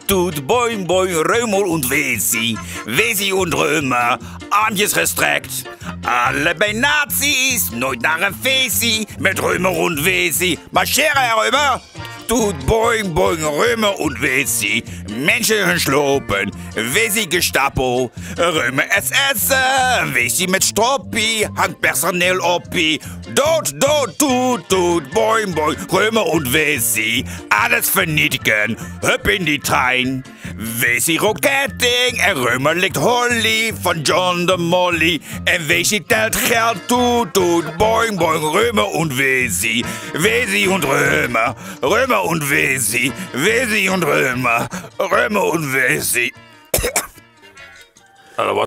tut, boing, boing, Römer und Weesie. Weesie und Römer, Armjes gestreckt. Alle bei Nazis, nooit naar een feestie. Met Römer und Weesie. Marscheren, Herr Römer. Tut, boing, boing, Römer und Weesie. Menschen slopen, Weesie Gestapo. Römer SS, Weesie met Stroppi. Hangt Personeel oppie. Dood, dood, tut, boing, boing, Römer und Weesie. Alles vernietigen, hup in die Trein. Weesie Rocketing en Römer ligt Holly van John de Molly. En Weesie telt geld, tut, boing, boing, Römer und Weesie. Weesie und Römer, Römer und Weesie. Weesie und Römer, Römer und Weesie.